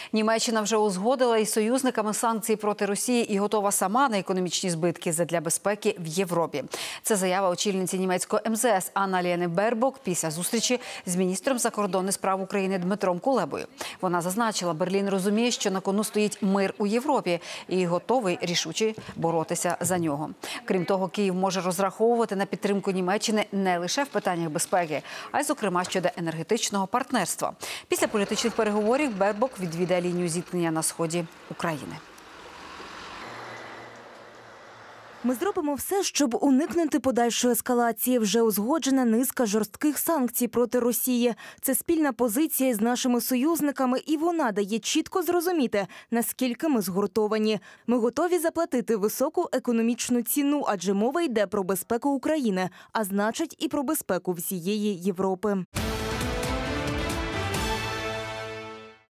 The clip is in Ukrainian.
Німеччина вже узгодила із союзниками санкції проти Росії і готова сама на економічні збитки задля безпеки в Європі. Це заява очільниці німецького МЗС Анна-Лєни Бербок після зустрічі з міністром закордонних справ України Дмитром Кулебою. Вона зазначила, Берлін розуміє, що на кону стоїть мир у Європі і готовий рішуче боротися за нього. Крім того, Київ може розраховувати на підтримку Німеччини не лише в питаннях безпеки, а й, зокрема, щодо енергетичного партнерства. Після політичних переговорів Бербок відвідає лінію зіткнення на сході України. Ми зробимо все, щоб уникнути подальшої ескалації. Вже узгоджена низка жорстких санкцій проти Росії. Це спільна позиція з нашими союзниками, і вона дає чітко зрозуміти, наскільки ми згуртовані. Ми готові заплатити високу економічну ціну, адже мова йде про безпеку України, а значить і про безпеку всієї Європи.